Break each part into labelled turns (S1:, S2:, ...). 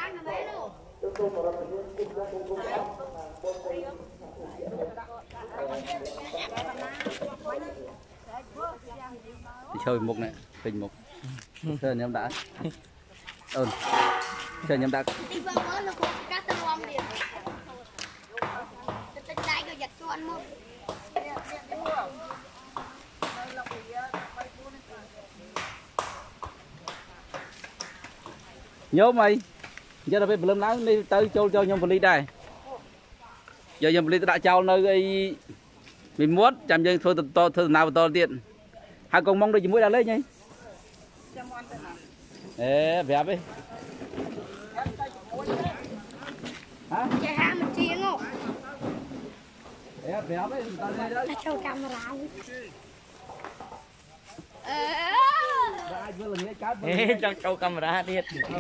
S1: chơi mục này tình mục chơi nhầm đã chơi nhầm đã nhớ mày giờ là phải bơm nắng đi tới cho nhom vật lý đây giờ nhom vật lý đã trao nơi cái mình muốn chạm dân thôi nào to tiền hai con mong đây chỉ mũi đã lấy nhỉ ê vẹp đi hả chạy ham mình chiên không ê vẹp đi ta cho camera ê cho câu camera đi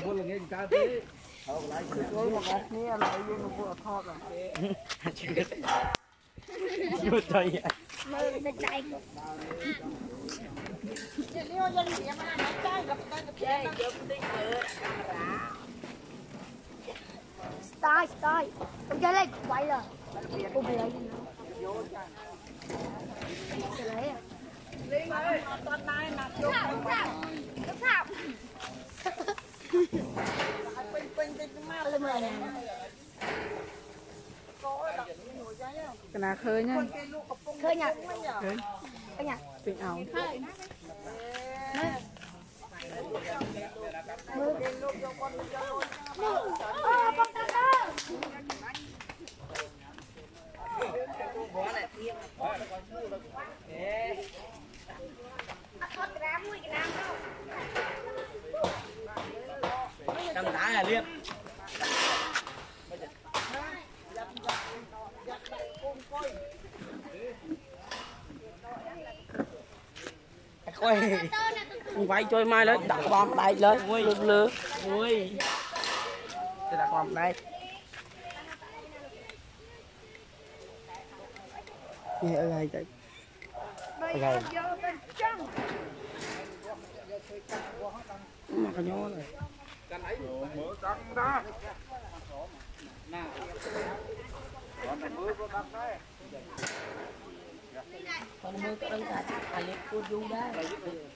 S2: Style không chơi lên quay rồi không phải lấy gì nữa lấy à Linh ơi toàn này là chụp thảm
S3: cái nào khơi nhá
S2: khơi nhặt
S3: khơi nhặt bình ảo
S1: đâm đá là liệp quay vay chơi mai lấy đặt bom đây lấy lừa ui đặt bom đây nghe ở đây chạy rồi mà cái nhó này cái này mở căng đó nè còn mưa có căng đấy còn mưa có đăng cả liệt cô du đấy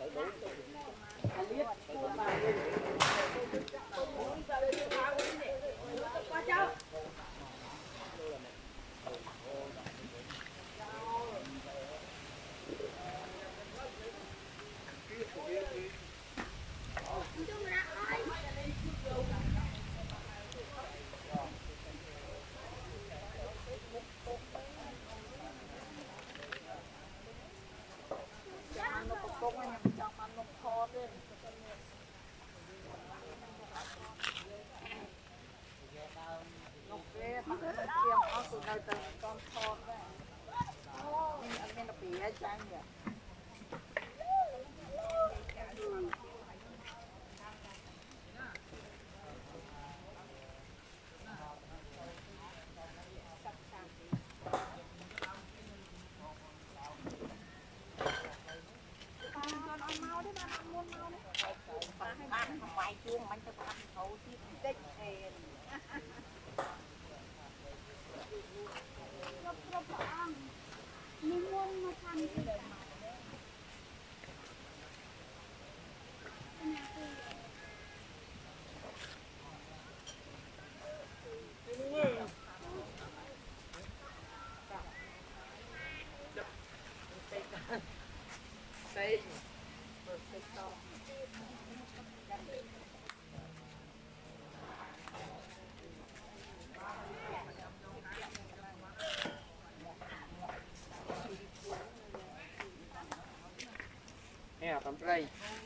S1: nè tầm đây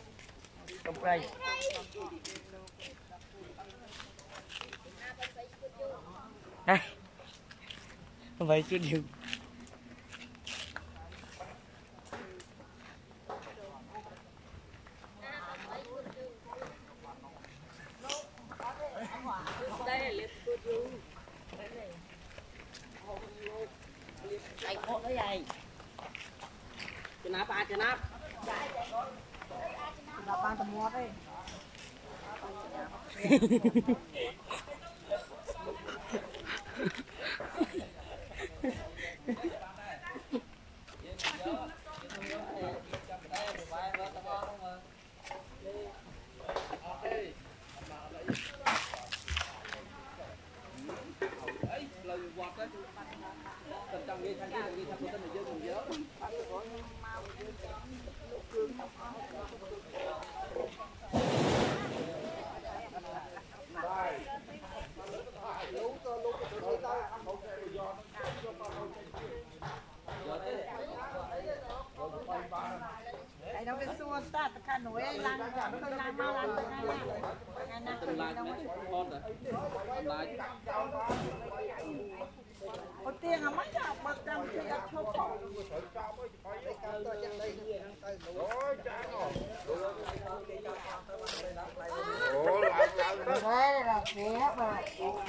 S1: đây vậy chút điều đây có cái gì chân áp ba tầm mót đấy đấy lời quạt đấy tình trong ghi thanh ghi thanh của tên là dương còn nhớ
S2: Ai đâu cái xua ta cả nổi ai làm tôi làm mà làm từ ngày nào
S1: tình lại nó ngon rồi lại
S2: có tiền à mấy nào bật trăm thì ăn chốt khổ đây là phía mà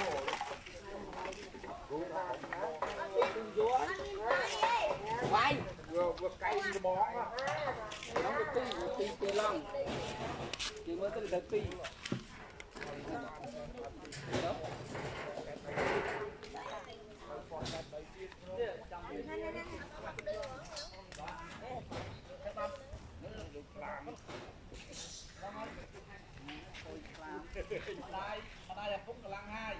S2: quay
S4: vừa cay bó
S1: nó tí lăng chỉ mới tới được tí đây là phúc lăng 2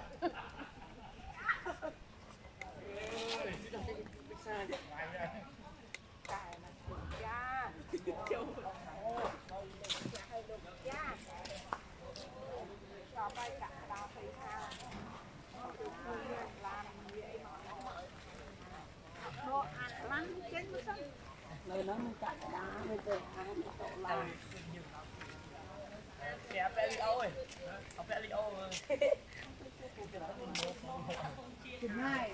S2: nơi nó mới cắt đá mới về ăn tổ làm
S4: kẹp bé Leo ơi học bé Leo ơi
S2: thứ hai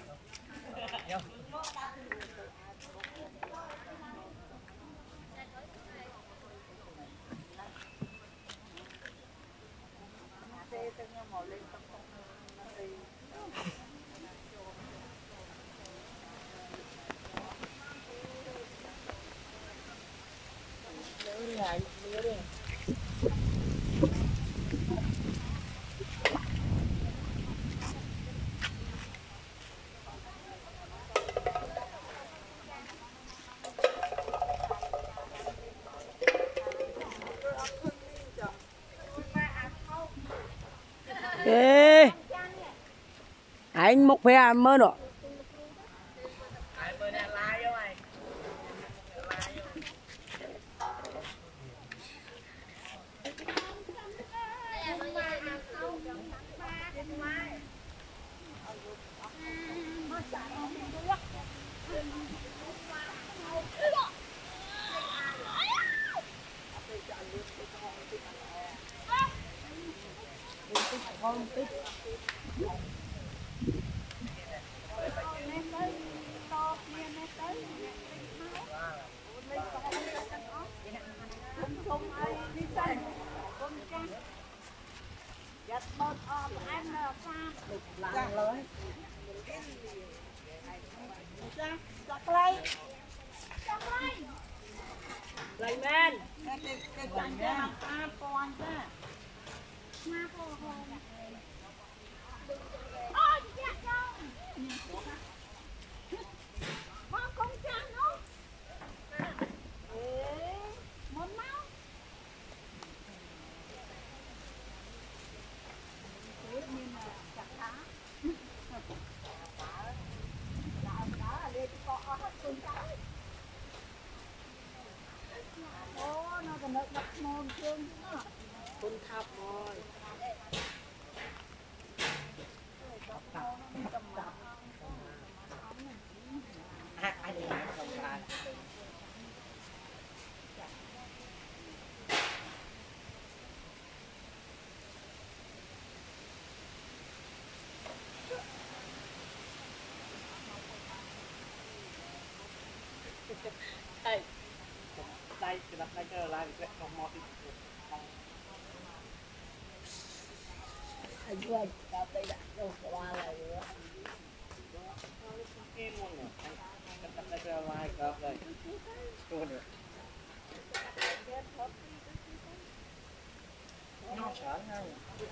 S3: Ê, anh một phe mơ nữa. Lấy men.
S2: cái chanh cái mặt ta con ra ôi dạ không con không chăng đâu ê muốn máu thế nhưng mà chặt đá đá ở đây có hết con trái ô nó còn được đập mồm thương nữa
S3: Con thập rồi.
S4: anh đi làm không ra đây đây cái đặt đây cái lại cái con mọt
S3: Anh ơi, tao đây đã đâu qua lại nữa.
S4: em luôn nè cái đặt đây cái lại cái đây tôi được nó sợ ngay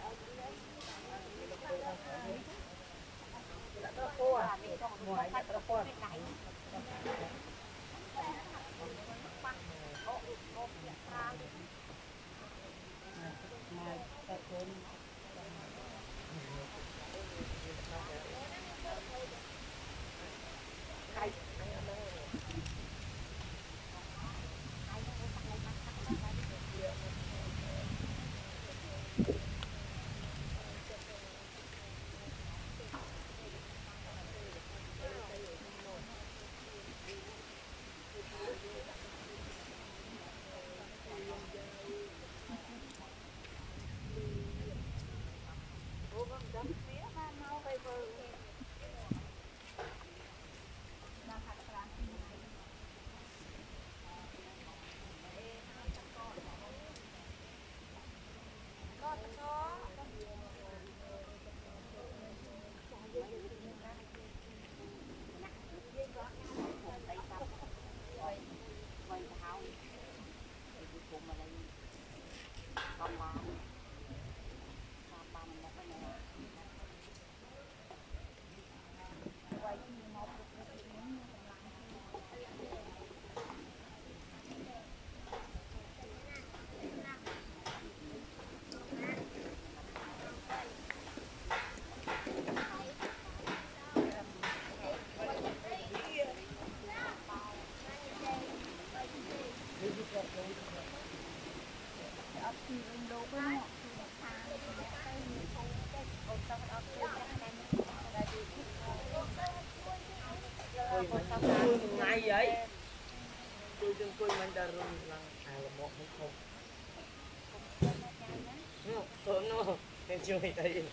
S4: ngoài cái cô
S3: Mai ta quên ngày vậy tôi đừng quên mình đã rung lần là một không no em chưa thấy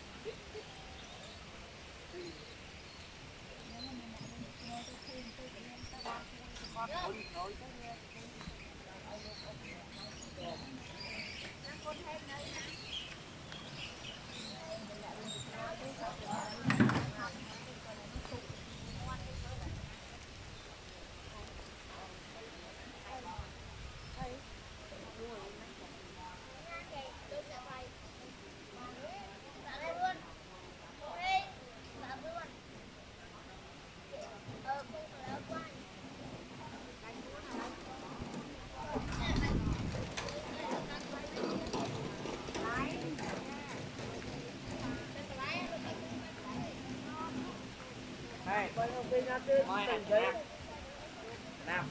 S3: nào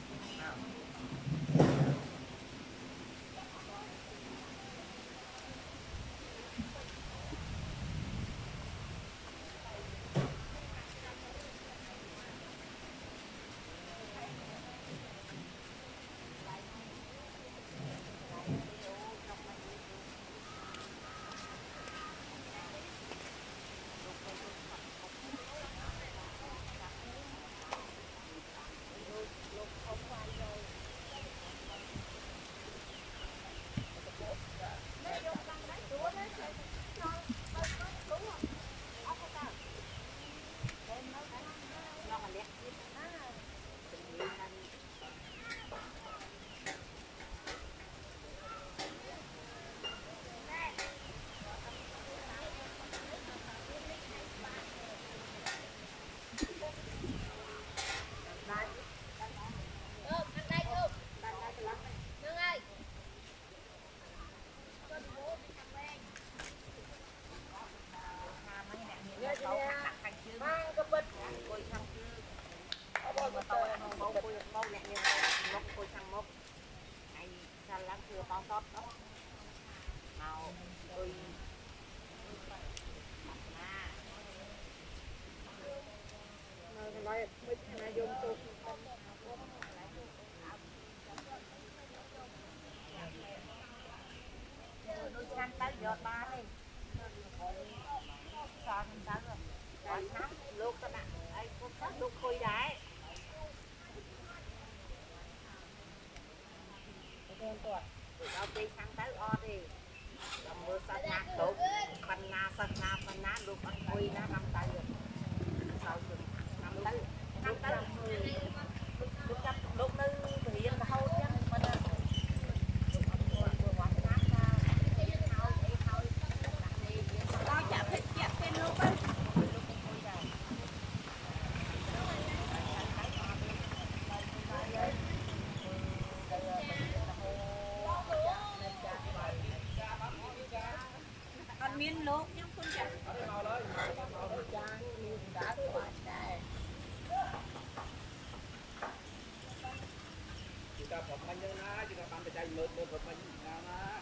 S2: miên lốt nhưng không chặt
S1: kita buat panjang na, kita pantai cai lut buat panjang na.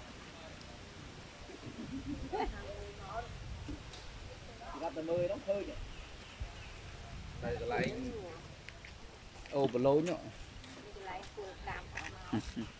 S1: Gặp tầm 10 đóng khơi nhỉ. Đây là lại ô bờ lô nhỉ.
S2: lại cua cam